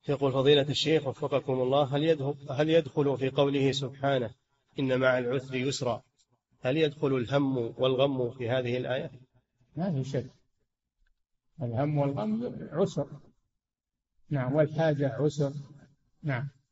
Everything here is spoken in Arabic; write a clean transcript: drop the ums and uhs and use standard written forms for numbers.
يقول فضيلة الشيخ وفقكم الله، هل يدخل في قوله سبحانه إن مع العسر يسرا، هل يدخل الهم والغم في هذه الآية؟ ما في شك، الهم والغم عسر، نعم، والحاجة عسر، نعم.